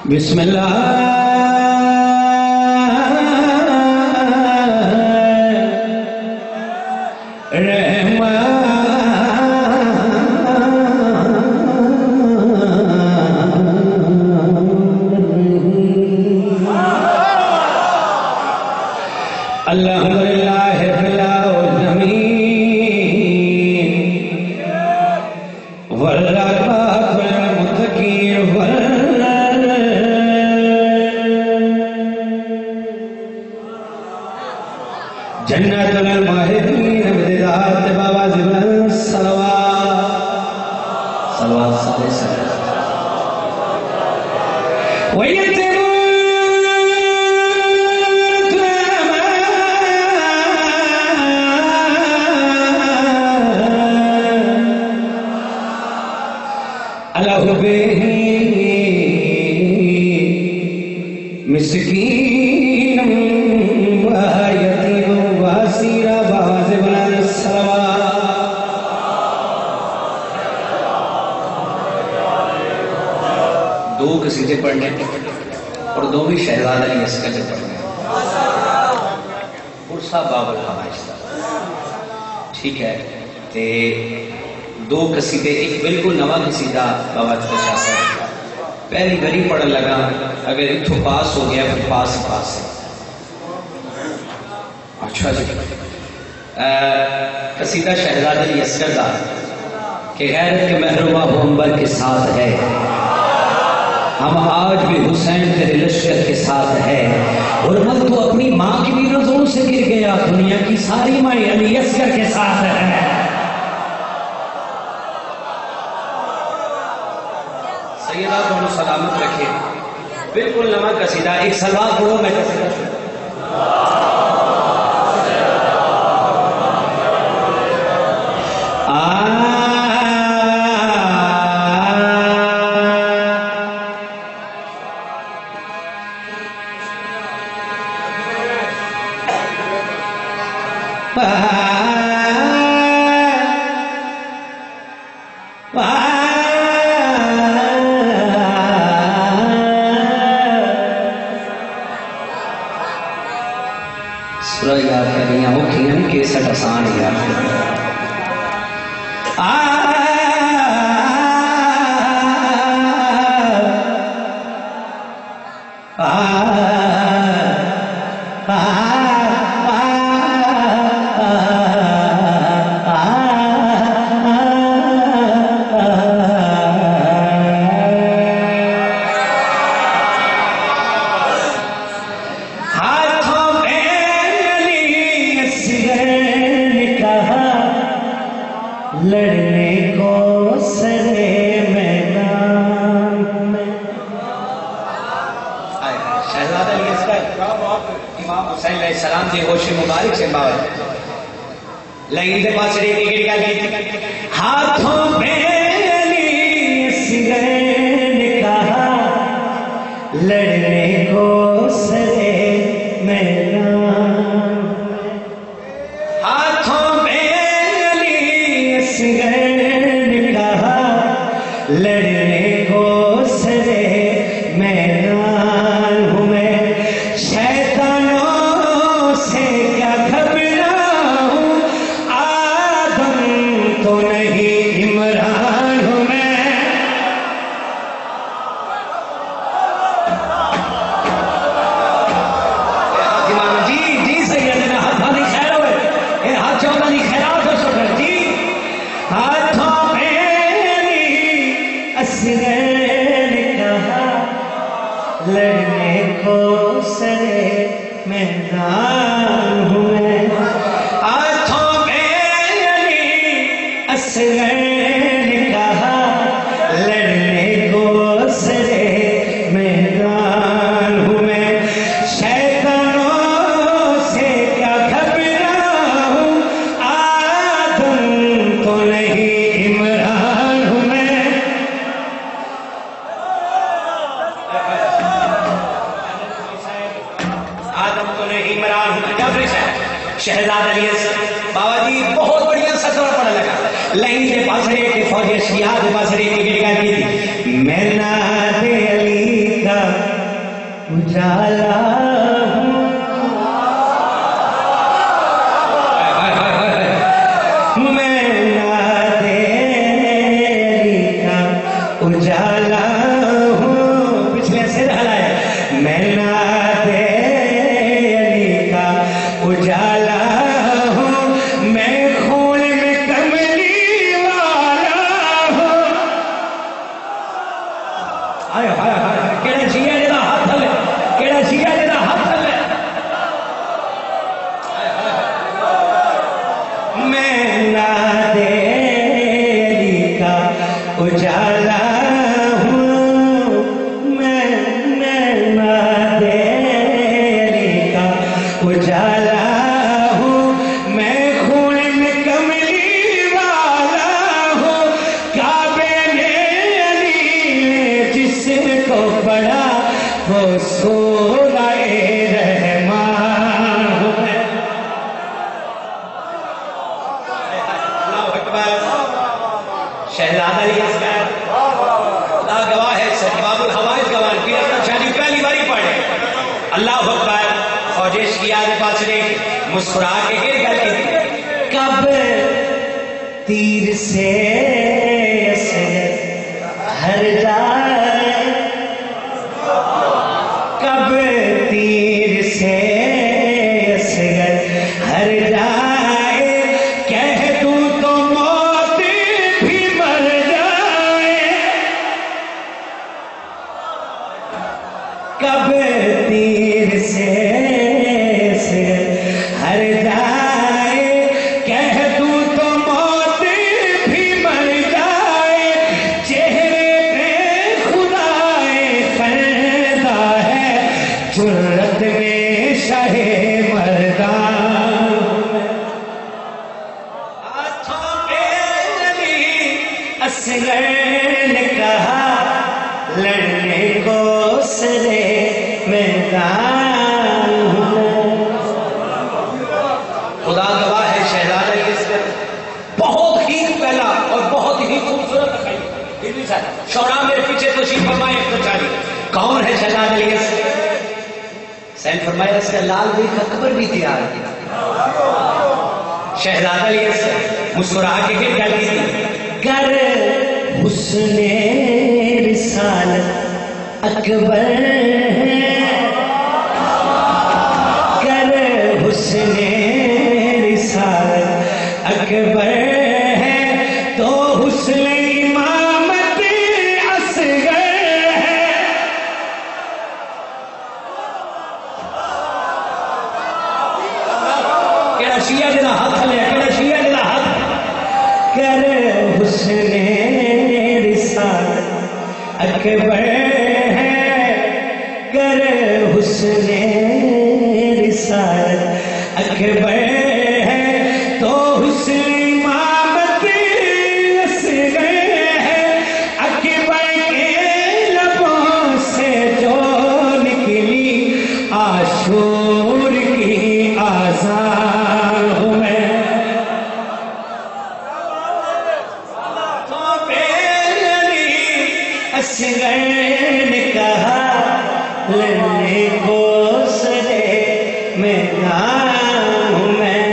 بسم اللہ الحمدللہ فی العالمین والعاقبۃ للمتقین جنت الماہدین بدعات بواظب الصلوات صلوات صلی ویتم مسکین و یتیم و اسیر بواظب الصلوات دو قصیدے پڑھنے اور دو بھی شہزاد علی اصغر سے پڑھنے پرسا باب الحوائج ٹھیک ہے تے دو قصیدے ایک بالکل نواں قصیدہ بابا شاہ صاحب پہلی گھڑی پڑھن لگا اگر اتھو پاس ہو گیا پھر پاس ہی پاس ہے اچھا جی قصیدہ شہزاد علی اصغر کا کہ غیرت کے محرومہ وہ انبر کے ساتھ ہے ہم آج بھی حسین تیرے لشکر کے ساتھ ہے حرمت تو اپنی ماں کی بھی نظروں سے گر گیا دنیا کی ساری ماں علی اصغر کے ساتھ ہے سیدہ کو سلامت رکھے بالکل نواں قصیدہ ایک سلوات پڑھو میں قصیدہ سورہ یاد کریاں ہو کھیاں کیسٹ آسان یاد لڑنے کو سرے میدان میں شہزادہ علی اصغر امام حسین علیہ السلام کی ہوش مبارک سے باور لائن دے پاس ریٹی گڑیا گئی ہاتھوں میں علی اصغر نے کہا لڑنے کو سرے میدان لڑنے کو سرے میدان ہوں میں شیطانوں سے کیا گھبراؤں آدم تو نہیں عمران ہوں میں جی جی سیدنا ہاتھوں نہیں خیر ہوئے یہ ہاتھ چودہ نہیں خیرات ہو سکتا جی ہاتھوں اصغر نے کہا لڑنے کو سرے میدان ہوں میں ہاتھوں میں علی اصغر نے کہا لڑنے کو سرے میدان ہوں میں شیطانوں سے کیا گھبراؤں آدم تو نہیں عمران ہوں میں آدم تو نہیں عمران ہوں جبری صاحب شہزاد علی اصغر بابا جی بہت بڑھیا سطر پڑھ لگا لائن کے پاسرے کے فوج شیعہ کے پاسرے کی گڑگا کی تھی میں ناد علی کا اجالا ہوں میں نادیری کا اجالا ہوں پچھلے سے ڈالا ہے میں نادیری کا اجالا ہوں میں خون میں کملی والا ہوں آئے ہائے ہائے کیڑا جیا جدا ہاتھ ہلے کیڑا جیا جدا ہاتھ ہلے میں نادیری کا اجالا ہوں میں نادیری کا اجالا ہوں میں خون میں کملی والا ہوں کعبے میں علی نے جس کو پڑھا وہ سورہ رحمان ہوں میں اللہ اکبر شہزادہ علی اصغر خدا گواہ ہے باب الحوائج گواہ پیر احمد شاہ جی پہلی باری پڑھے اللہ اکبر خوجش کی آدھ پاس نے مسکرا کے گر گل کی کب تیر سے ہر جائے کب تیر سے ہر جائے کہہ دوں تو موت بھی مر جائے کب تیر سے ہر جائے کہہ دوں تو موت بھی مر جائے چہرے پہ خدائے فردا ہے جرت میں شاہ مردان ہاتھوں پہ علی اصغر نے کہا لڑنے کو سرے میدان خدا گواہ ہے شہزادہ علی اصغر بہت ہی پہلا اور بہت ہی خوبصورت دکھائی شعراء میرے پیچھے تشریف فرمائے اختچاری کون ہے شہزادہ علی اصغر سین فرمایا اس کا لال دیکھ اکبر بھی تیار کیا شہزادہ علی اصغر مسکرا کے گر گل کی گر حسن رسالت اکبر گر حسن رسالت اکبر ہے تو حسن امامت اصغر ہے کیڑا شیعہ جدا ہاتھ لے کیڑا شیعہ جدا ہاتھ گر حسن رسالت اکبر ہے گر حسن رسالت اکبر ہے تو حسن امامت اصغر ہے اکبر کے لبوں سے جو نکلی عاشور کی آزان ہوں میں تو علی اصغر نے کہا لڑنے کو سرے میدان ہوں میں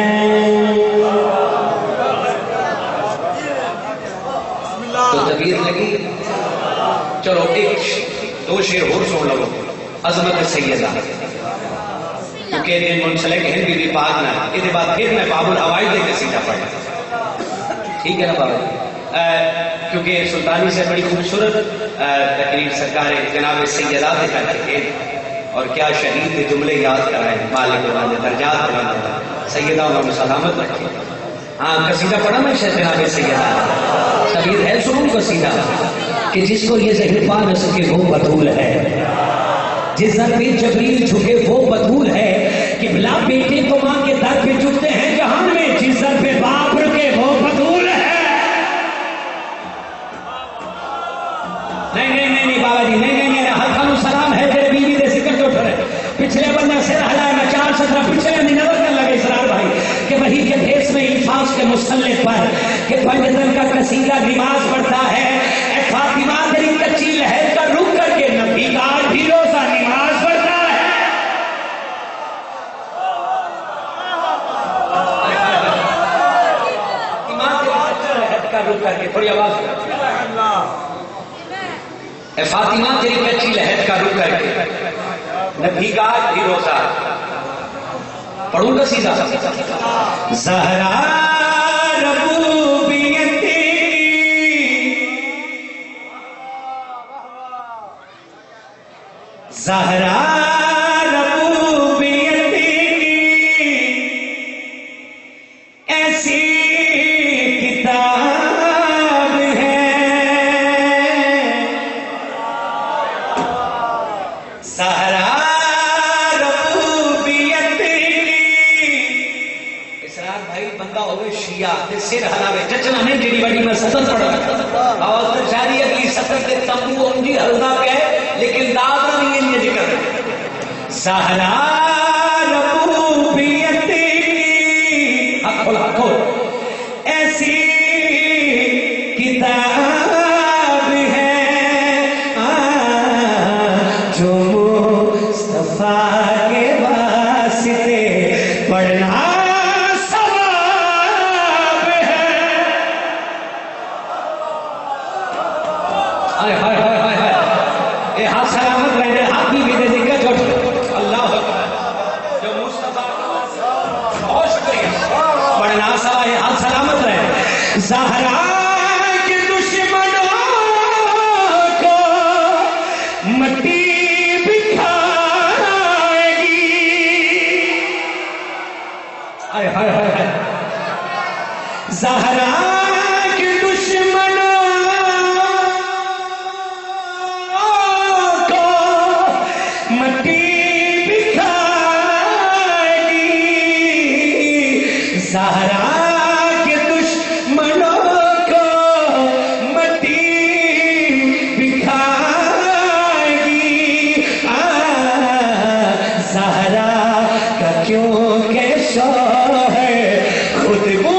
تو طبیعت لگی چلو ایک دو شعر اور سن لو عظمت سیدہ کیونکہ دن منسلک ہند بھی پاک نہ اس بعد پھر میں باب الحوائج دے کے سیدھا پڑھا ٹھیک ہے نا بابا کیونکہ سلطانی سے بڑی خوبصورت تقریر سرکار جناب سیدات کر کے اور کیا شہید کے جملے یاد کرائیں مالک والے درجات بلند سیدہ انہوں نے سلامت رکھے ہاں قصیدہ پڑھا میں جناب سیدہ طبیعت ہے سنوں قصیدہ کہ جس کو یہ زہر پا نہ سکے وہ بطول ہے جس در پہ جبریل جھکے وہ بطول ہے کہ بلا بیٹے کو ماں کے در پہ جھکتے ہیں جہان میں جس در پہ باپ رکے وہ بطول ہے نہیں بابا جی نہیں ہاتھوں سلام ہے تیرے بیوی دے ذکر جو اٹھ رہے پچھلے بندہ سر ہلائے میں 4 سطرہ پچھلے اندھی نظر کر لگے اسرار بھائی کہ وہی کے بھیس میں الفاظ کے مسلط پر کہ پنجتن کا قصیدہ نماز پڑھتا ہے اے فاطمہ تیری کچی لہر کا رک کر کے نبی کا بھی روزہ نماز پڑھتا ہے اے فاطمہ تیری کچی لہد کا رک کر کے نبی کا بھی روزہ پڑھوں گا سیدھا زہرا ربوبیت زہرا ربوبیت ایسی کتاب ہے زہرا ربوبیت اسرار بھائی بندہ ہوئے شیعہ تے سر ہلاوے جچنا نہیں جڑی بڑی میں سطر پڑھ رہا آواز تو جاری اگلی سطر کے تمبو انجی ہلدا پہ ہے لیکن دادہ نہیں ہے یہ ذکر زہرا ربوبیت حق کھولا کھول ایسی کتاب ہے جو مصطفیٰ کے واسطے پڑھنا ثواب ہے ہائے ہائے ہائے ہائے ہائے اے ہاتھ سلامت رہنے ہاتھ بھی دے ذکر چھوٹ اللہ جو مصطفیٰ بہت شکریہ پڑھنا ثواب ہے ہاتھ سلامت رہے زہرا کے دشمنوں کو مٹی زہرا کے دشمنوں کو مٹی بکھائے گی زہرا کے دشمنوں کو مٹی بکھائے گی زہرا کا کیوں کہ شوہر خود وہ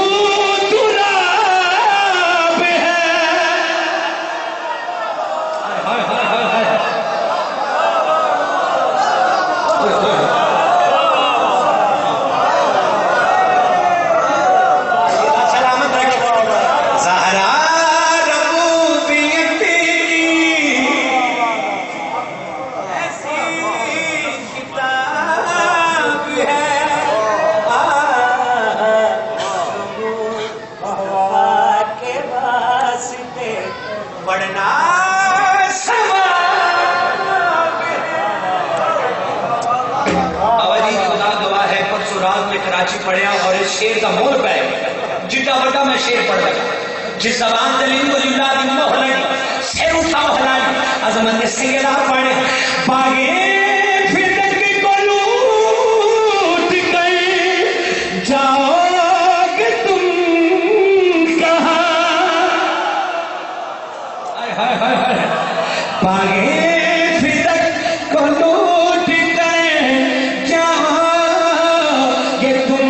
پڑھیا اور اس شیر کا مول پہ جتا بٹا میں شیر پڑھ رہا جس زبان دلیل کو للہ دی محلنی سیر اٹھاو حلالی عظمت سیدہ پڑھے باغے فدق کو لوٹ کر جاؤ گے تم کہاں ہائے ہائے ہائے باغے فدق کو لوٹ کر جاؤ گے تم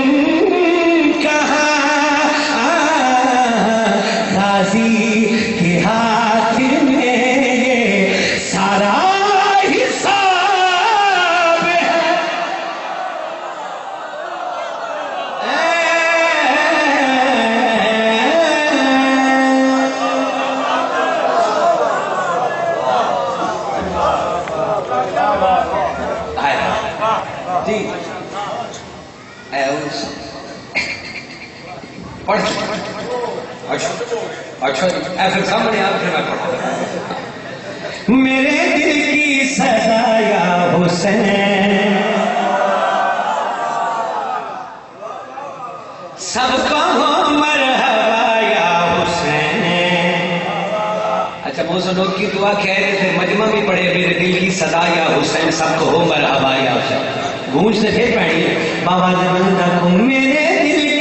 کے ہاتھ میں یہ سارا حساب ہے جی اچھا ایسے سامنے آپ پھر میں پڑھتا میرے دل کی سزا یا حسین سب کہو مرحبا یا حسین اچھا موسیٰ لوگ کی دعا کہہ رہے تھے مجمع بھی پڑھے میرے دل کی صدا یا حسین سب کہو مرحبا یا حسین گونج سے پھر پڑھیے بابا جبندہ کو میرے دل کی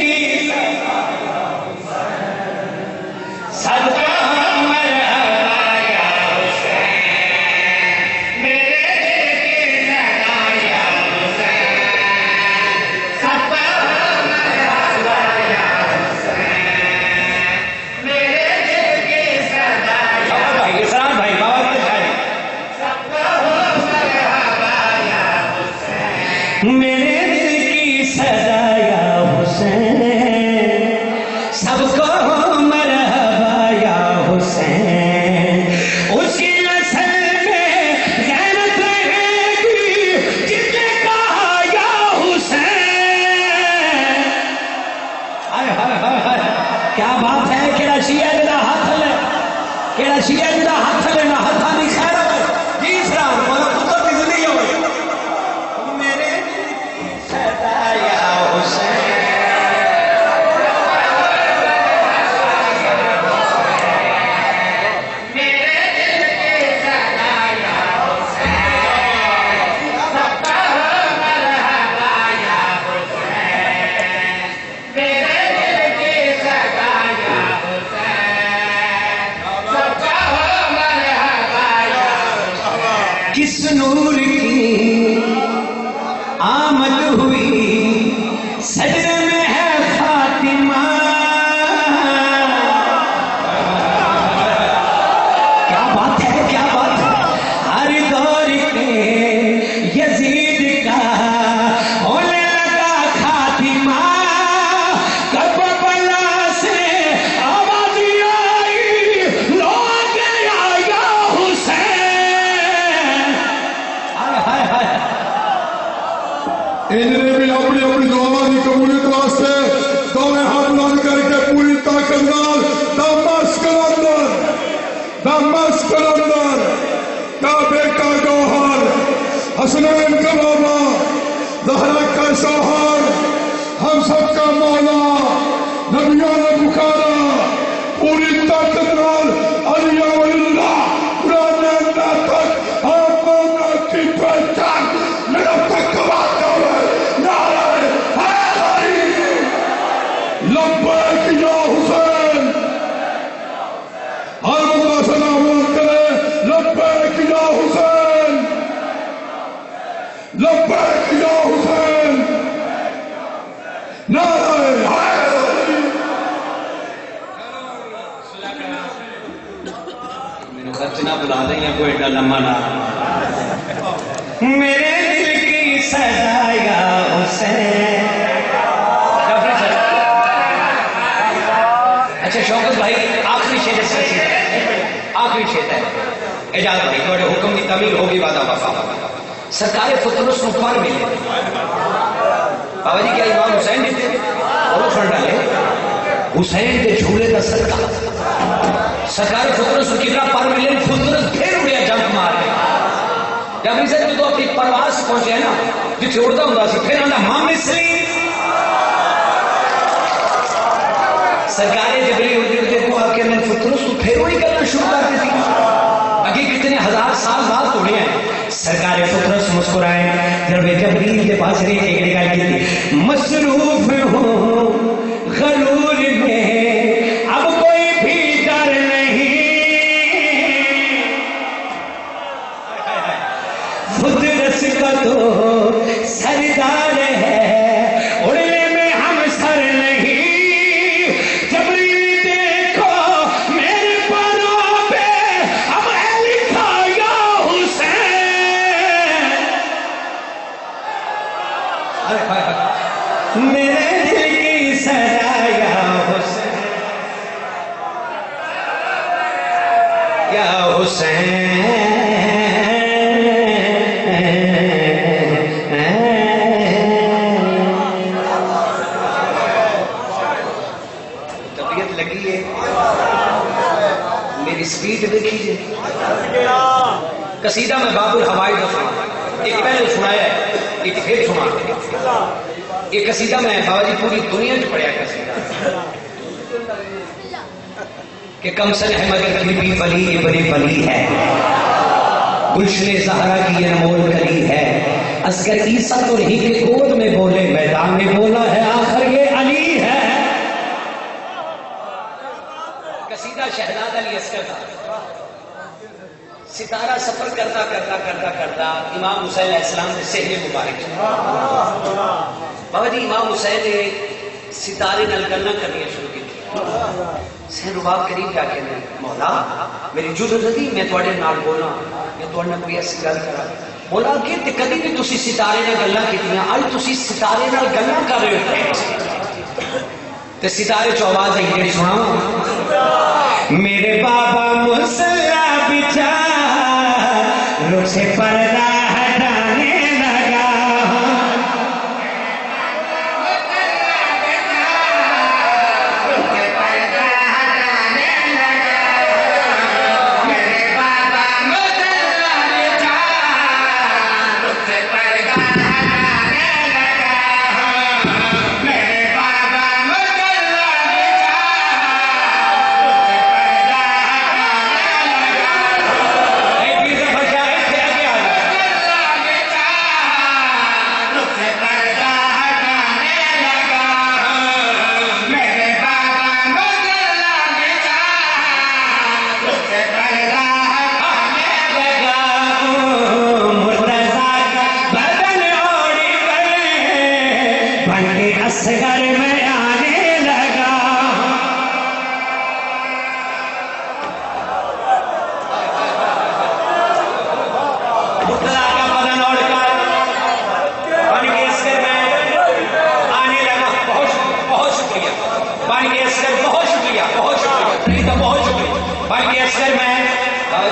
میرے دل کی سزا یا حسین जिस नूर की आमद हुई सजदे में है फातिमा। क्या बात है, क्या बात है। हर दौर के यजीद का होने लगा खातिमा। करबला से आवाज आई, लोग आया हुसैन। हाय हाय हाय। इन्होंने भी अपनी अपनी दुआ की कबूलियत वास्ते दोनों हाथ बुलंद करके पूरी ताकत नाल दमश्क अंदर काबे का गौहर हसनैन का बाबा ज़हरा का शौहर हम सब का मौला नबियों ने पुकारा पूरी ताकत नाल अलिया वलिल्लाह पुराने अंदर तक आप की पहचान मेरा तक कमाता हुआ नारे हैदरी लब्बैक या हुसैन। हर बंदा सलाम करे लब्बैक या हुसैन, लब्बैक या हुसैन, नारे हैदरी। मैंने खर्च ना बुला दें या कोई एडा लम्बा ना। मेरे दिल की सजाया हुसैन। अच्छा शौकत भाई आखिरी शेर आखिरी शेर है एजाज भाई थोड़े हुक्म की तमील होगी वादा वफा। सरकार फतरुस पर मिले बाबा जी क्या इमाम हुसैन ने और फंड डाले हुसैन के झूले का सरकार सरकार फतरुस कितना पर मिले फतरुस फिर उड़िया जंप मार के जब इसे जो अपनी परवास पहुंचे ना जिथे उड़ता होता सी फिर आंदा मां मिसली सरकारें जबरी उड़ते उड़ते को आके मैं फतरुस को फिर वही करना शुरू कर दी थी। आगे कितने हजार साल बाद उड़े हैं। सरकारें फतरुस मुस्कुराए जब जबरील के पास रही एक निकाल की थी मसरूफ हो गरूर में अब कोई भी डर नहीं फतरुस का तो सरदार है उड़ने में हम सर नहीं। जबरील देखो मेरे पैरों पे अब है लिखा या हुसैन। मेरे दिल की सजाया हुसैन या हुसैन। तबीयत लगी है मेरी स्पीड देखिए। कसीदा में बाबुल हवाई का सुना एक पहले सुनाया है एक फिर सुना। एक कसीदा में बाबा जी पूरी दुनिया में पढ़िया कसीदा कि कमसन है मगर फिर भी वली ये बड़ी वली है। गुलशने ज़हरा की ये अनमोल कली है। असगर ईसा तो नहीं के गोद में बोले मैदान में बोला है आखिर ये अली है। कसीदा शहजाद अली अस्कर का। सितारा सफर करता करता करता करता इमाम हुसैन अलैहिस्सलाम ने सेहरे मुबारक बाबा जी इमाम हुसैन ने सितारे नाल गल्लां करनियां शुरू की। सैन रुबाब करीब जाके मौला मेरी जुर्रत नहीं मैं तुहाडे नाल बोला मैं तुहाडे नाल कोई ऐसी गल करा। मौला अगे ते कदी भी तुसी सितारे नाल गल्लां कीतियां अज तुसी सितारे नाल गल्लां कर रहे हो। ते सितारे चो आवाज आई जेहड़ी सुनावां मेरे बाबा मुसल्ला बिछा रुख से पर्दा हटाने लगा।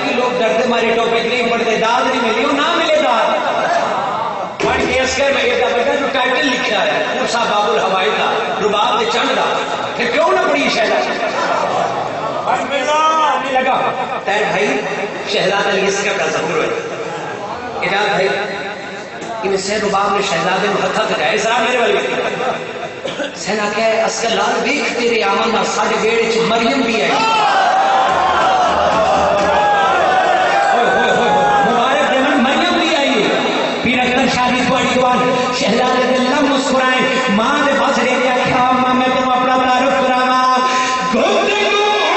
جی لوگ ڈرتے ماری ٹاپک نہیں پڑھتے، داد نہیں ملی، وہ نہ ملے داد پڑھ کے اس کر میں یہ بیٹا جو ٹائٹل لکھا ہے موسیٰ باب الہوائی کا رباب دے چند دا، پھر کیوں نہ پڑھی شہزاد لگا تیر بھائی شہزاد علی اسکر کا ذکر ہوئے اجاد بھائی ان سے رباب نے شہزادے میں ہتھا تکا اسرا میرے والی سینا کہ اسکر لال بیک تیرے آمنہ ساڑھے بیڑے چھ مریم بھی آئی مبارک دیمن مریم بھی آئی پیر اکتر شادی پڑی دوان شہزادے دل نہ مسکرائیں ماں دے پاس رے دیا کیا ماں میں تم اپنا تعارف کراما گفتگو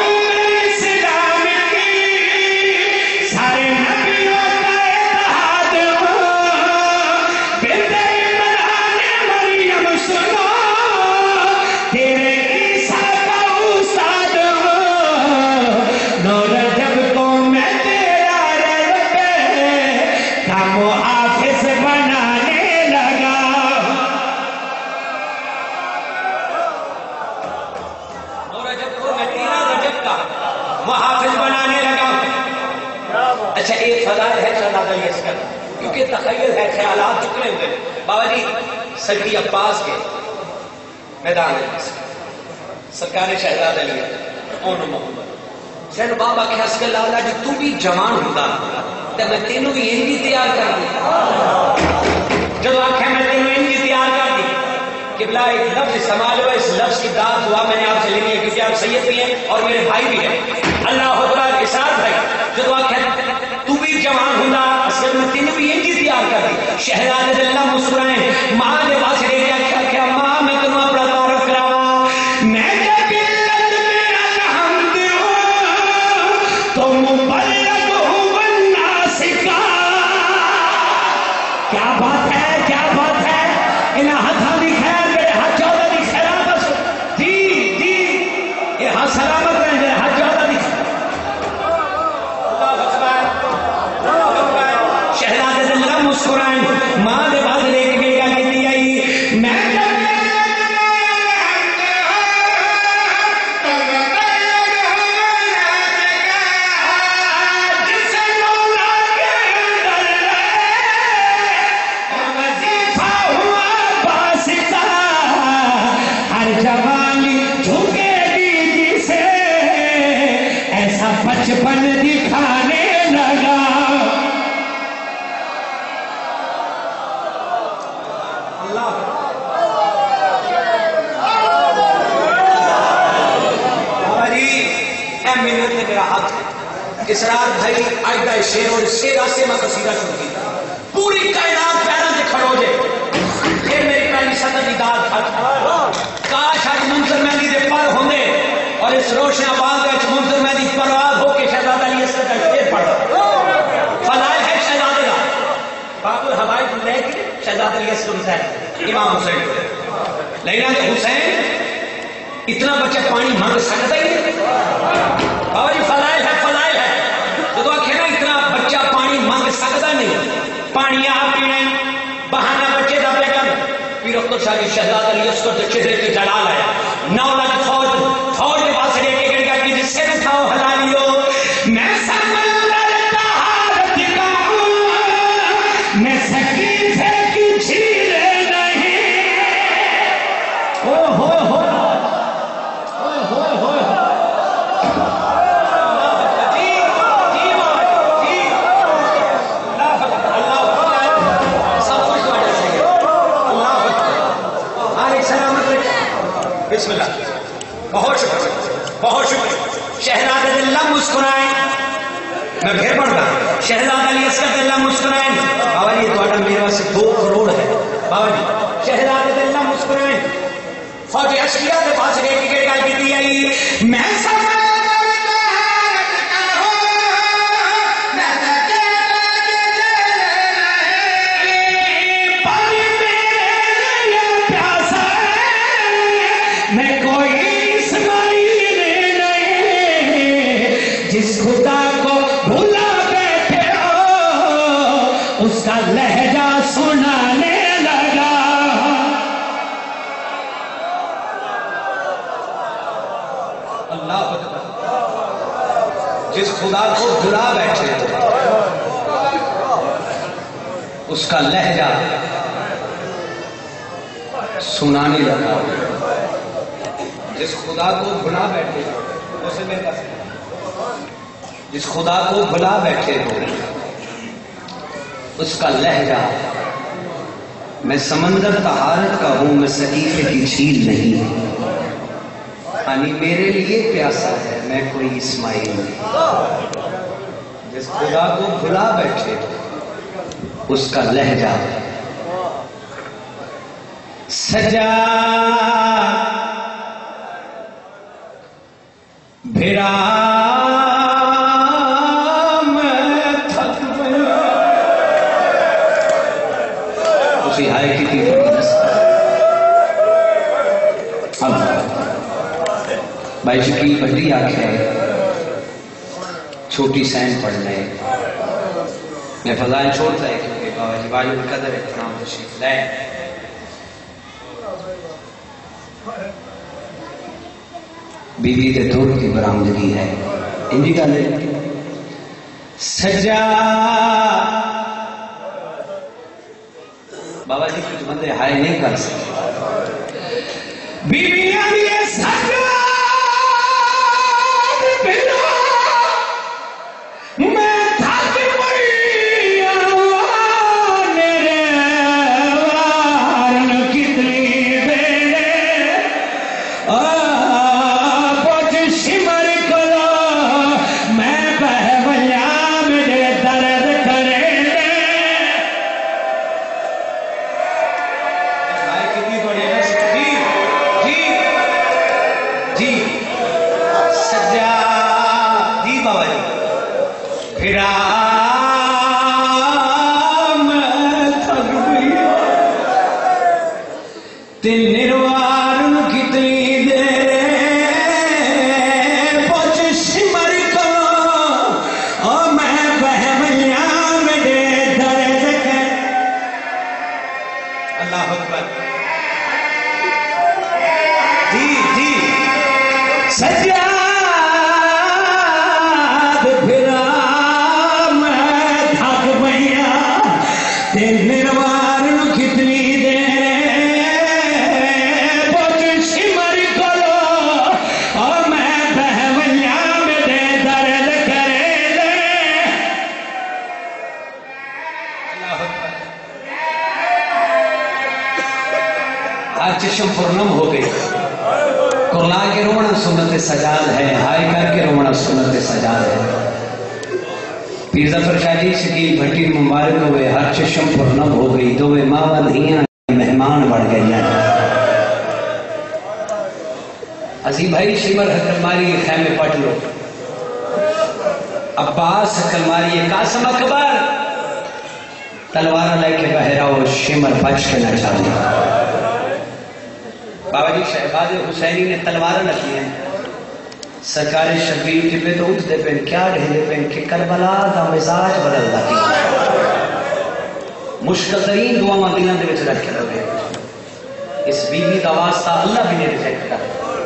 اچھا ایک فضائل ہے شہزادہ علی اصغر کیونکہ تخیل ہے خیالات چکنے ہوئے بابا جی سیدی عباس کے میدان ہے سرکار شہزادہ علی اون محمد سین بابا کے اصغر لالا جی تو بھی جوان ہوتا تو میں تینوں بھی انجی تیار کر دی جو آنکھیں میں تینوں انجی تیار کر دی قبلہ ایک لفظ سمال ہوا اس لفظ کی دعا دعا میں نے آپ سے لینی ہے کیونکہ آپ سید بھی ہیں اور میرے بھائی بھی ہیں اللہ اکبر اشارت بھائی جو آنکھیں تو بھی جوان ہونا اصل میں تینوں بھی انجی تیار کر دی شہزادے دل نہ مسکرائیں ماں دے پاس رہ گیا کیا ماں میں تمہیں اپنا تعارف کراوا میں جب علت میں الحمد ہوں تو مبلغ ہوں والناسکا کیا بات ہے انہاں ہاتھاں دی خیر میرے ہاتھ چودہ دی خیرات جی یہ ہاتھ سلامت رہیں میرے ہاتھ چودہ دی شہزادے دل نہ مسکرائیں ماں دے بعد لے کے گیا کہتی آئی میں ہر جوانی جھکے گی جسے ایسا بچپن دکھانے لگا اسرار بھائی آج دا شیر اور اس کے راستے میں قصیدہ شروع کی پوری کائنات پیروں سے کھڑو جے پھر میری پہلی صدر کی داد پھٹ کاش آج منظر مہندی دے پر ہوندے اور اس روشن آباد وچ منظر مہندی پرواز ہو کے شہزادہ علی اصغر کا شیر پڑھ فضائل ہے شہزادے کا باب الہوائی کو لے کے شہزادہ علی اصغر حسین امام حسین لینا کہ حسین اتنا بچہ پانی مانگ سکتا ہی بابا جی فضائل ہے تو کہنا اتنا بچہ پانی مانگ سکتا نہیں پانی آپ پینا بہانہ بچے دا پہ کر پیر اختر شاہ کی شہزادہ علی اصغر کے چہرے پہ جلال آیا 9 لاکھ فوج کے پاس لے کے گڑ گیا کہ جس سے اٹھاؤ حلالیو میں سمندر تہار دکھاؤں میں سکیفے کی جھیلے نہیں بسم اللہ بہت شکر شہزادہ دل نہ مسکرائیں میں پھر پڑھ رہا شہزادہ علی اصغر دل نہ مسکرائیں بابا جی تھوڑا میرے واسطے 2 کروڑ ہے بابا جی شہزادہ دل نہ مسکرائیں فوج اشکیا کے پاس رہ کے گل کی آئی میں جس خدا کو بھولا بیٹھے ہو اس کا لہجہ سنانے لگا اللہ جس خدا کو بھولا بھلا بیٹھے ہو اس کا لہجہ سنانے لگا. جس خدا کو بھلا بیٹھے ہو اسے میں کہا جس خدا کو بھلا بیٹھے ہو اس کا لہجہ میں سمندر طہارت کا ہوں میں سقیفے کی جھیل نہیں. پانی میرے لیے پیاسا ہے میں کوئی اسماعیل نہیں. جس خدا کو بھلا بیٹھے اس کا لہجہ سجا بھرا میں تھک گیا. اسی ہائے کی تھی بھائی شکیل بڑی آنکھیں چھوٹی سین پڑھ لیں. میں فضائیں چھوڑتا ہے کیونکہ بابا جی واجب القدر احترام تشریف لائے. بیوی کے دور کی برآمدگی ہے انجی کا لے سجا. بابا جی کچھ بندے ہائے نہیں کر سکتے. بیویاں بھی سجا چشم پرنم ہو گئی. کرلا کے رونا سنت سجاد ہے ہائے کر کے رونا سنت سجاد ہے. پیر ظفر شاہ جی شکیل بھٹی مبارک ہوئے ہر چشم پرنم ہو گئی. دو ماں دھیاں مہمان بڑھ گئی ہیں. عظیم بھائی شمر حکل ماری خیمے پٹ لو. عباس حکل ماری قاسم اکبر تلوار لے کے بہراؤ شمر بچ کے نہ چاہیے. بابا جی شہباز حسینی نے تلوار لگی ہیں. سرکار شبیر جبے تو اٹھ دے پین کیا رہے پین کہ کربلا کا مزاج بدل لگی. مشکل ترین دعا دلوں دے وچ رکھ کے رہے. اس بیوی کا واسطہ اللہ بھی نے ریجیکٹ کر.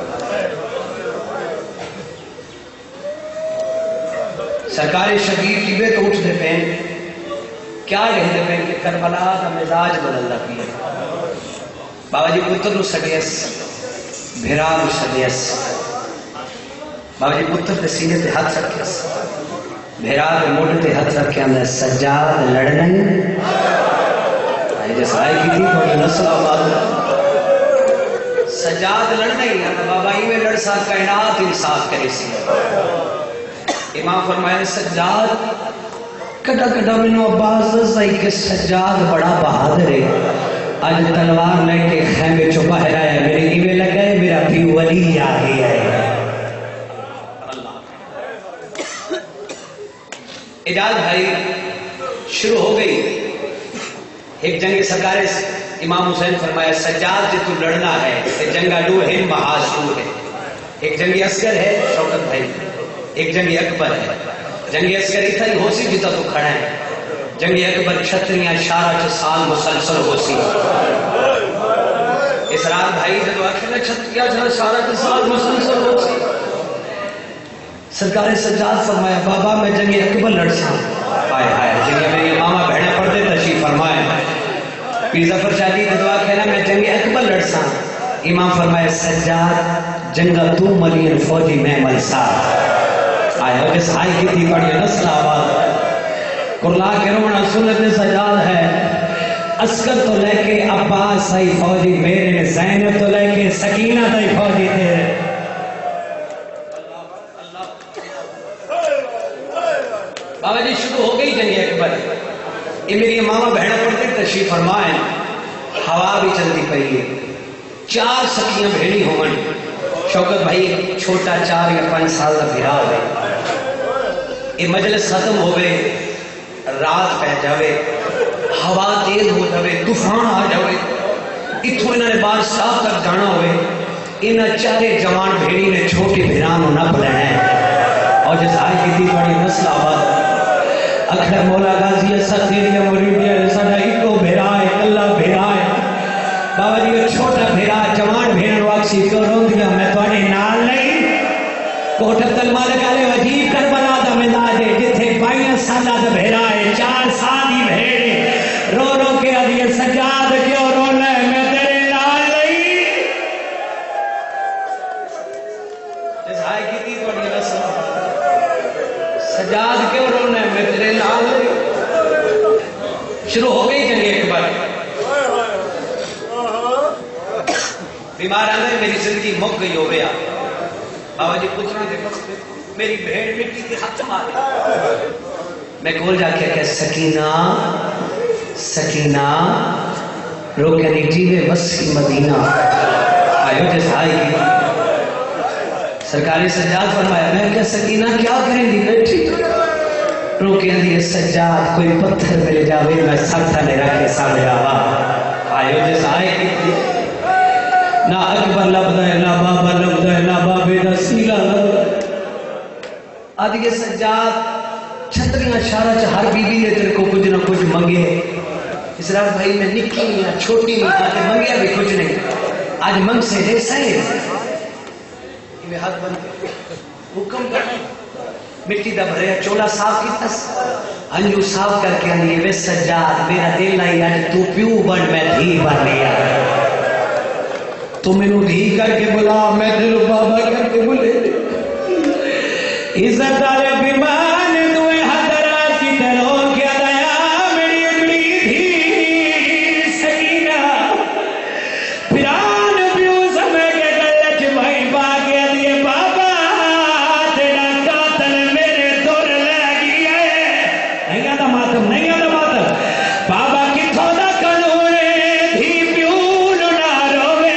سرکار شبیر جبے تو اٹھ دے پین کیا رہے پین کہ کربلا کا مزاج بدل لگی. بابا جی پتر نو سڈیس بھیرا نو سڈیس. بابا جی پتر دے سینے تے ہاتھ رکھیس بھیرا دے موڈے تے ہاتھ رکھے اندر سجاد لڑنے آئے جیسا آئے کی تھی تھوڑی نسل آباد سجاد لڑنے ہی بابا ہی میں لڑ سا کائنات انصاف کرے سی. امام فرمائے سجاد کٹا کٹا منو عباس دسائی کہ سجاد بڑا بہادر ہے. آج تلوار لے کے خیمے چو باہر آیا میرے ایوے لگائے میرا بھی ولی آگے آئے. اجاز بھائی شروع ہو گئی. ایک جنگ سرکار امام حسین فرمایا سجاد جے تو لڑنا ہے کہ جنگا دو ہے محاذ دو ہے. ایک جنگ اصغر ہے شوکت بھائی ایک جنگ اکبر ہے. جنگ اصغر اتھا ہی ہو سی جتا تو کھڑا ہے. جنگ اکبر چھتریاں شارہ سال مسلسل ہو سی. اسرار بھائی جب آخر چھتریاں شارہ سال مسلسل ہو سی. سرکار سجاد فرمایا بابا میں جنگ اکبر لڑساں ہائے ہائے جنگ میری ماما بہنا پڑھتے تشریف فرمائے پیر ظفر شاہ جی دعا کہنا میں جنگ اکبر لڑساں امام فرمایا سجاد جنگا تو ملین فوجی میں ملسا آئے ہو جس آئی کی تھی پڑھی نسل آباد قرلا کے رونا سنت سجاد ہے عسکر تو لے کے عباس آئی فوجی میرے زینب تو لے کے سکینہ تائی فوجی تیرے بابا جی شروع ہو گئی جنگ اکبر یہ میری ماما بہنا پڑھتے تشریف فرمائیں ہوا بھی چلتی پئی ہے 4 سکیاں بھیڑی ہومن شوکت بھائی چھوٹا 4 یا 5 سال کا بھیرا ہوئے یہ مجلس ختم ہوئے رات پہ جاوے ہوا تیز ہو جاوے طوفان آ جاوے اتھو انہوں نے بار صاف تک جانا ہوئے انہاں 4 جوان بھیڑی نے چھوٹی بھیران نہ بلائیں اور جس آئی کی تھی بڑی نسل آباد اکھڑا مولا غازی سخیریہ مریدیہ رسالہ ایکو بھیرائے اللہ بھیرائے بابا جی وہ چھوٹا بھیرا جوان بھیرن واقسی کیوں رو دیا میں تو انہیں نال نہیں کوٹھر تل مالک آلے وجیب کر بنا دا مداجے جتھے 22 سالہ دا بھیرائے 4 سالی بھیڑے رو رو کے ادھیا سجاد کیوں رونا ہے میں تیرے نال نہیں جس آئی کی تھی تو انہیں رسول سجاد کیوں رونا ہے میں تیرے نال نہیں شروع ہو گئی جنگ اکبر بیمار آنے میری زندگی مک گئی ہو گیا بابا جی پتروں کے وقت میری بھیڑ مٹی کے ہاتھ مارے میں کول جا کے کہ سکینہ سکینہ روکے نیٹی میں وسی مدینہ آئیو جیسا آئی گی سرکاری سجاد فرمایا میں کہ سکینہ کیا کریں دی بیٹھی روکے دی سجاد کوئی پتھر ملے جاوے میں ساتھا لے رکھے سامنے آوا آئیو جیسا آئی گی نہ اکبر لبدا ہے نہ بابا لبدا ہے نہ بابے دا سیلا لبدا ہے آدھے سجاد چھتریاں شارہ چا ہر بی بی نے تیرے کو کچھ نہ کچھ منگے اسرار بھائی میں نکی نہیں ہے چھوٹی نہیں آتے منگیا بھی کچھ نہیں آج منگ سے دے سائے میں ہاتھ بند حکم کر مٹی دا بھریا چولا صاف کی تس انجو صاف کر کے آنیے وے سجاد میرا دل لائی آج تو پیو بن میں دھی بن لیا تو میں نو دھی کر کے بلا میں دل بابا کر کے بلے عزت آلے بیمان دوئے حضرات کی طرح کیا دیا میری اگلی تھی سکینہ پھران پیو سمے کے گلچ بھائی باگیا دیے بابا تیرا قاتل میرے دور لگی ہے نہیں آدھا ماتم نہیں آدھا ماتم بابا کی تھوڑا کنونے دھی پیو نہ روے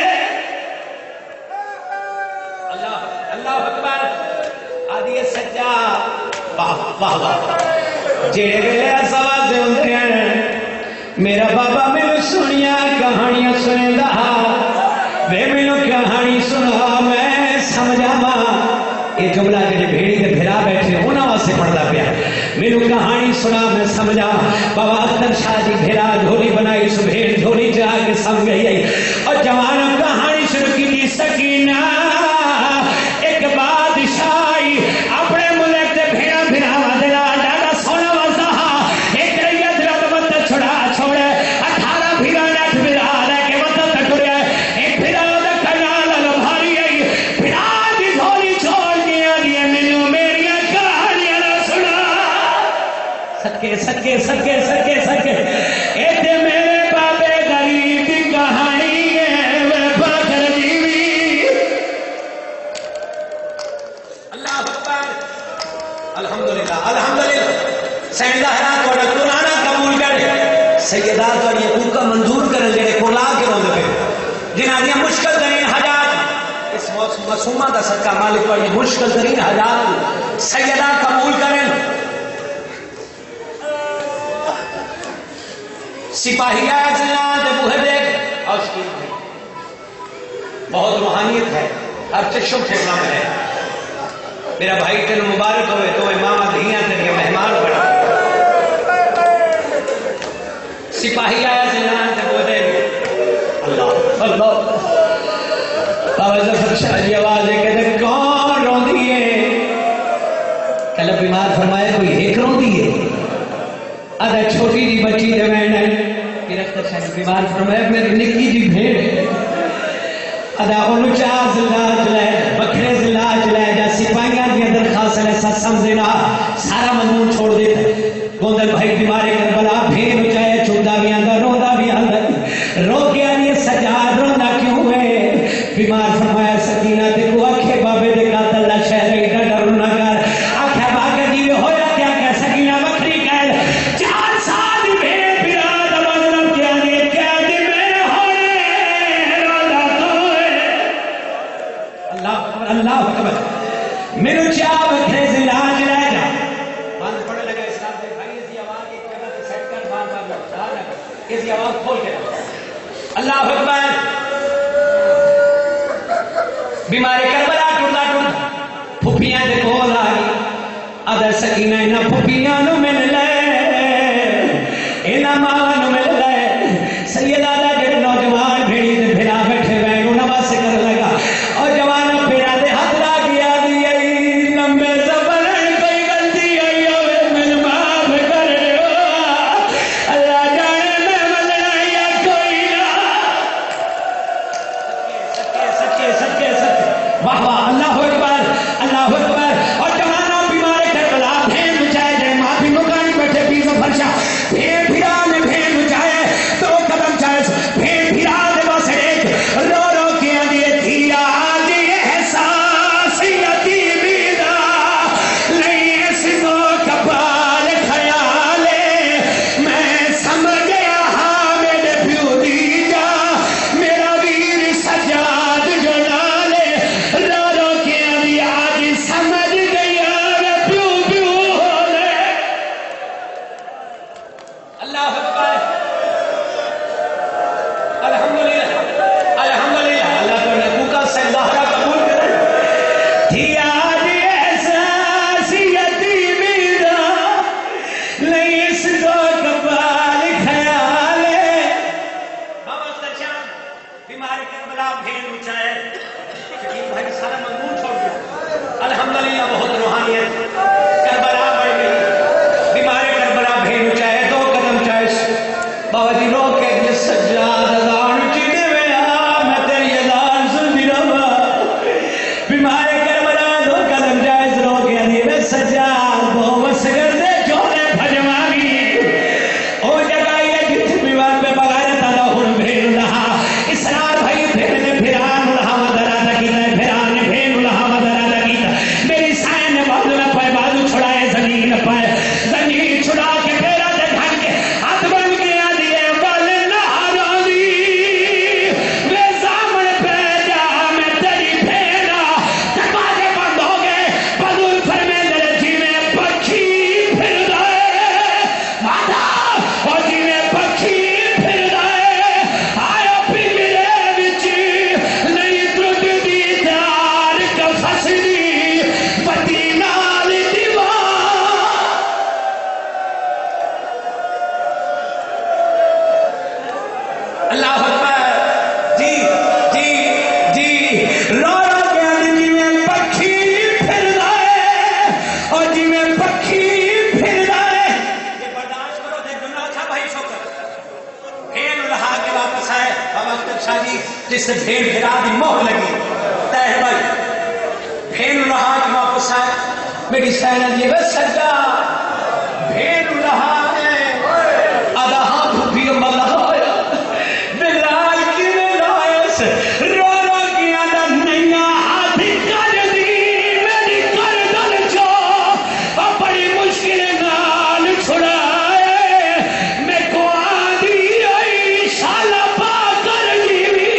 اللہ اکبر آدھی سجا واہ واہ واہ جیڑے گلے سوا سے ہوتے ہیں میرا بابا میں سنیا کہانیاں سنے دا وے میں کہانی سنا میں سمجھا ماں یہ جملہ جڑے بھیڑی کے بھرا بیٹھے انہاں واسطے پڑھدا پیا مینوں کہانی سنا میں سمجھا بابا اختر شاہ جی بھیرا جھولی بنائی سو بھیڑ جھولی جا کے سمجھ گئی اور جوان کہانی شروع کی تھی سکینہ ایک بادشاہی اپنے ملک تے بھیڑا بھیڑا وادلا ڈاڈا سونا واسطہ ایک ریت رات مت چھڑا چھوڑے 18 بھیڑا نٹ بھیڑا لے کے مت ٹکڑیا ایک بھیڑا دا کنال لبھاری آئی بھیڑا دی جھولی چھوڑ دیا دی مینوں میری کہانیاں نہ سنا سکے سکے سکے سکے سکے اے تے میرے بابے غریب دی کہانی ہے میں باکر دیوی اللہ اکبر الحمدللہ الحمدللہ سیدہ حیرات وڈا قرآن قبول کرے سیدات وڈی حقوق منظور کرے جڑے کولا کے روندے پے جنہاں دی مشکل ترین حاجات اس معصومہ دا صدقہ مالک وڈی مشکل ترین حاجات سیدہ قبول کریں سپاہی آیا جنہاں دے بوہے دیکھ اور اس کی بہت روحانیت ہے ہر چشم ٹھیکنا میں ہے میرا بھائی تین مبارک ہوئے تو امام دھیاں تیرے مہمان بڑھا سپاہی آیا جنہاں دے بوہے دیکھ اللہ اللہ بابا ظفر شاہ جی آواز ہے کہ کون رو دیئے آدھا چھوٹی جی بچی دے وینڈ ہے کہ رفتہ شاہی بیمار فرمایا میری نکی جی بھیڑ ہے آدھا انہوں چاہ زلاج لے بکھرے زلاج لے جا سپاہیاں دیا درخواست لے ساتھ سمجھنا سارا مضمون چھوڑ دیتا گوندر بھائی بیمارے کربلا بھین چاہے چھوٹا بھی آندر روندہ بھی آندر رو کے آنی سجاد روندہ کیوں ہے بیمار فرمایا سکینہ تے کو آکھے بابے دے قاتل اللہ شہر ایڈا ڈرنا کر آکھے باقی جیوے ہویا کیا کہ سکینہ بکری کہل 4 سال بھین پیرا دمازنم کیا نے کیا دی میں ہونے روندہ تو ہے اللہ اکبر میرے چاہ بکھرے زلاج لے جا باندھ پڑھنے لگا اسلام سے بھائی اسی آواز ایک کبھا سے سیٹ کر باندھ کر اسی آواز کھول کے اللہ اکبر بیمارے کربلا ٹوٹا ٹوٹا پھوپیاں دے کول آئی ادھر سکینہ انہاں پھوپیاں نو مل لے انہاں ماں نو مل لے سیدہ دا جڑے نوجوان بھیڑی دے بھیڑا بیٹھے ہوئے انہوں نماز سے کر لگا اور جوانا بھیڑا دے ہاتھ لا گیا دی آئی لمبے زبر کوئی غلطی آئی ہوئے میں معاف کر دو اللہ جانے میں ملنا یا کوئی نہ سچے واہ واہ اللہ اکبر اللہ اکبر اور جوانا بیمارے کربلا بھین بچائے جائے معافی مکانی بیٹھے پیزو فرشا بھین پھرا نے بھین بچائے 2 قدم چائے بھین پھرا دے بس ایک رو رو کیا دیے تھیا آجی احساس یتیمیدہ نہیں اس کو کپال خیالے میں سمجھ گیا ہاں میرے پیو دی جا میرا ویر سجاد جنالے رو رو کیا دی آج سمجھ گیا میں پیو پیو ہولے اللہ اکبر الحمدللہ الحمدللہ اللہ کو نبو کا سہدہ قبول کرے تھی آج احساس یتیمیدہ نہیں اس کو کپال خیالے بابا سچان بیماری کربلا بھین اچھائے شکیم بھائی سارا مضمون چھوڑ دیا الحمدللہ بہت روحانیت کربلا بڑھ گئی بیماری کربلا بھین اچھائے 2 قدم چائے بابا جی رو کے یہ سجاد ازان چیتے ہوئے میں تیری ازان سن بھی رہا بیماری کربلا 2 قدم چائے رو کے یہ سجاد بہت سگر دے جوڑے بھجوانی او جگہ یہ جت بیوان پہ بغیرت آدھا ہن بھین رہا اسرار بھائی بھین نے بھیران رہا مدرہ کیتا ہے بھیران نے بھین رہا مدرہ کیتا میری سائن نے بازو نہ پائے بازو چھڑائے زمین نہ پائے زمین چھڑا کے پھیرا دے ڈھنگ کے ہاتھ بن گیا دیئے بل نہ دی وے زامن پہ جا میں تیری بھیڑا دروازے بند ہو گئے بزرگ فرمے دے جی میں پکھی پھر دائے مادا اور جی میں پکھی پھر دائے آیا پھر میرے بچی نہیں ترد دیدار کا فسدی پتی نال دیوان اللہ اکبر جی جی جی رو رو کے آدھی جی میں پکھی پھر دائے اور جی میں پکھی پھر دائے یہ برداشت کرو دے گناہ تھا بھائی شکر بھین رہا کے واپس آئے بابا اختر شاہ جی جس سے بھین پھرا دی موہ لگی تاہر بھائی بھین رہا کے واپس آئے میری سینہ یہ بس سجا بھین رہا ہے آدھا ہاتھ بھی ملہ ہویا بلال کی لائس رو رو کی آدھا نیا ہاتھ کر دی میری کردن چو اور بڑی مشکل نال چھڑائے میں کو آدھی آئی شالا پا کر لیوی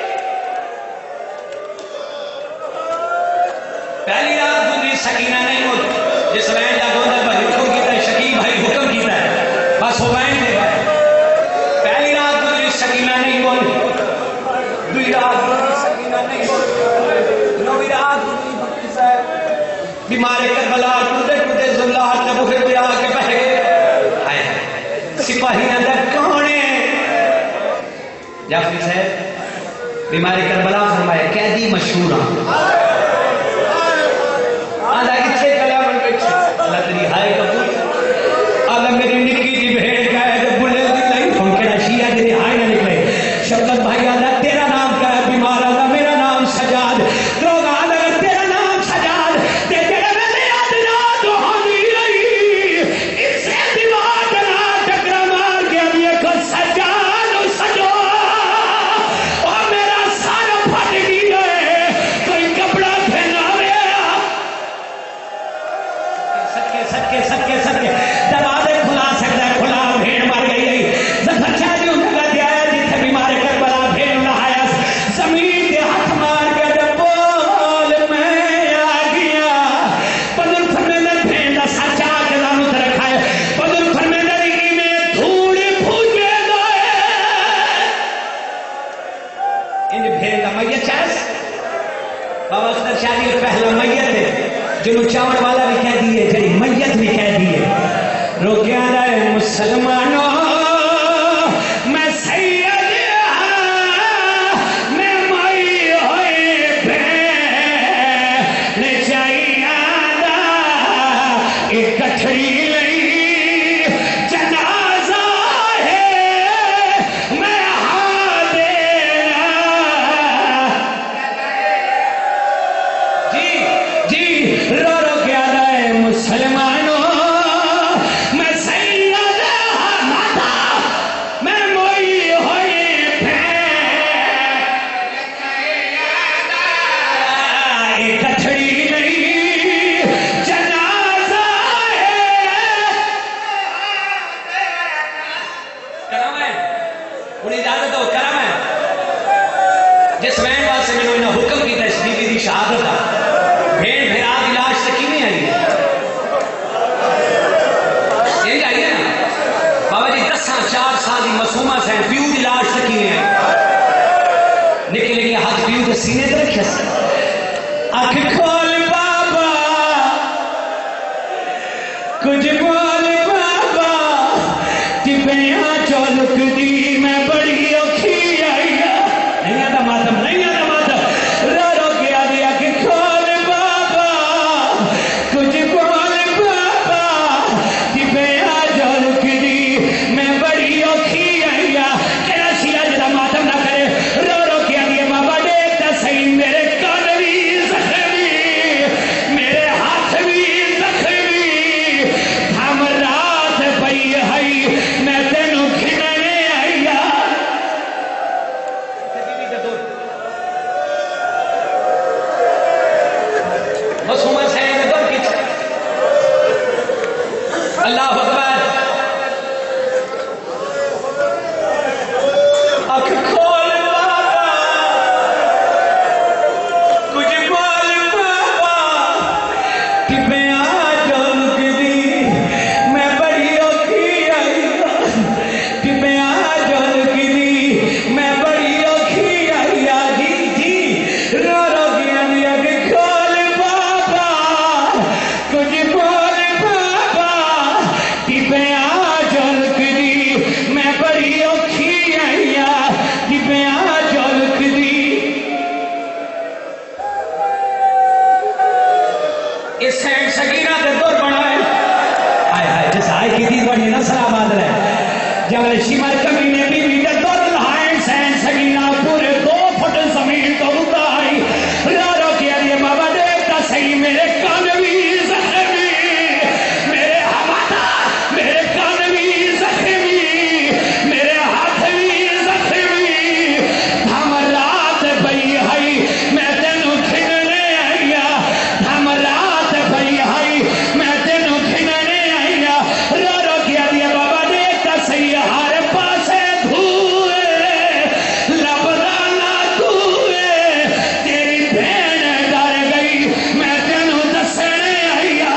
پہلی رات دوسری سکینہ نہیں ہوتی جس وین کا گوندر بھائی حکم کیتا ہے شکیب بھائی حکم کیتا ہے بس وہ وین دے بھائی پہلی رات دوسری سکینہ نہیں بولی دوسری رات دوسری سکینہ نہیں بولی نوی رات دوسری بکری صاحب بیمارے کربلا ٹوٹے ٹوٹے ذلات نبو پھر بھی آگے بہ گئے سپاہی اندر کونے جعفری صاحب بیماری کربلا فرمائے قیدی مشہور آدھا اتھے کلا بن بیٹھے اللہ تیری ہائے قبول آدھا میری نکی آدھا ہے مسلمانوں میں سید میں مائی ہوئے بھین چاہیے آدھا ایک کٹھڑی لئی جنازہ ہے میں حاضر جی رو رو کے آدھا ہے مسلمانوں میں سید ماتا میں موئی ہوئی بھین ایک کٹھڑی نہیں جنازہ ہے کرم ہے انہیں اجازت ہو کرم ہے جس وین واسطے میں نے حکم کی تشریفی دی شہادت ہے بھین بھیرا دی لاش تک نہیں آئی یہی آئی ہے نا بابا جی 4 سال دی معصومہ سے پیو دی لاش تک نہیں آئی نکل لگی ہاتھ پیو کے سینے تے رکھے سے آنکھ کھول بابا کچھ بول بابا ٹپیاں چولک دی میں بڑی اوکھی آئی نہیں آتا ماتم نہیں آتا ماتم رو رو کے آدھی آنکھ کھول بابا کچھ بول بابا ٹپیاں چولک دی میں بڑی اوکھی آئی کہنا سیا جدا ماتم نہ کرے رو رو کے آدھی بابا دیکھتا صحیح میرے کان بھی زخمی میرے ہاتھ بھی زخمی ہم رات پئی ہئی میں تینوں کھننے آئیا معصومہ صاحب میں دور کچھ اللہ اکبر آنکھ کھول بابا کچھ بول بابا ٹپیاں چولک دی میں بڑی اوکھی آئی ٹپیاں چولک دی میں بڑی اوکھی آئی جی رو رو گیا دیا کہ کھول بابا کچھ بول بابا ٹپیاں چولک دی میں بڑی اوکھی آئی ٹپیاں چولک دی اس سینٹ سکینہ دے دور بنا ہے آئے آئے جس آئے کی دید بڑی نصر آباد رہے جب شمر کمینے بی بی دے دور لہائیں سینٹ سکینہ پورے 2 فٹ زمین تو اتا آئی رو رو کیا دیئے بابا دیکھتا صحیح میرے کان بھی زخمی میرے ہماتا میرے کان بھی زخمی میرے ہاتھ بھی زخمی ہم رات پئی ہئی میں تینوں کھننے آئیا ہم رات پئی ہئی میں تینوں کھننے آئیا رو رو کیا دیا بابا دیکھتا صحیح ہر پاسے دھوئے لبرانا دھوئے تیری بہن ڈر گئی میں تینوں دسنے آئیا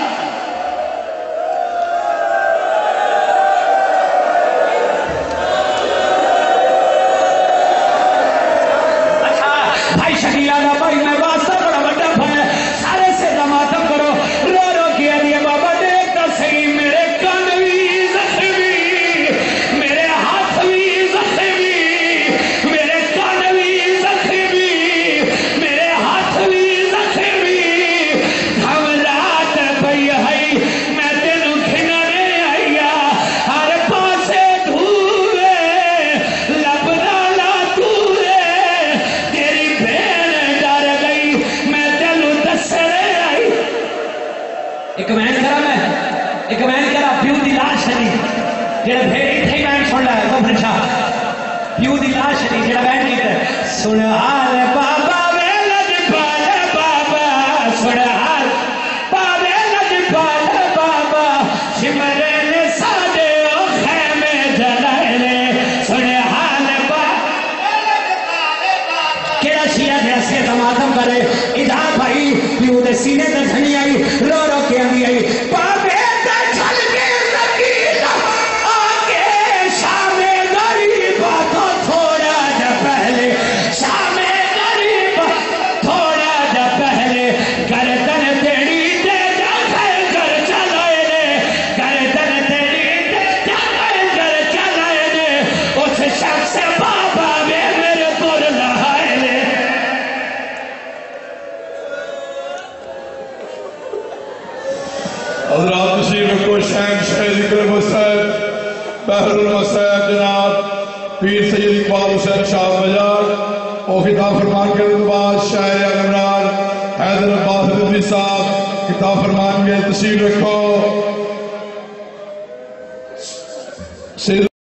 اچھا بھائی شکیلہ دا بھائی میں واسطہ بڑا بڑا بھائی سارے سے دماتم کرو رو رو کیا دیا بابا دیکھتا صحیح میرے کان بھی زخمی میرے ہاتھ بھی زخمی میرے کان بھی زخمی میرے ہاتھ بھی زخمی ہم رات پئی ہئی میں تینوں کھننے آئیا ہر پاسے دھوئے لبرانا دھوئے تیری بہن ڈر گئی میں تینوں دسنے آئی ایک مین کرا پیو دی لاش نہیں جڑا بھیڑی تھے مین سن لیا گفر شاہ پیو دی لاش نہیں جڑا مین کیتا سن حال بابا ویلج پال بابا سن حال بابے لج پال بابا شمرے نے ساڑے او خیمے جلائے سن حال بابا کیڑا شیعہ دے سے تماتم کرے ادھا بھائی پیو دے سینے تے دھنی آئی رو رو کے آنی آئی بابے تے چھل کے رکیل آگے شام غریبا تو تھوڑا جا پہلے شام غریبا تھوڑا جا پہلے گردن تیری دے جا گھر چلائے گردن تیری बहरुल मसैब जनाब पीर सैयद इकबाल हुसैन शाह बजार और खिताब फरमान के बाद शायर अगमरान हैदर अब्बास रिजवी साहब खिताब फरमान के तशरीफ रखो।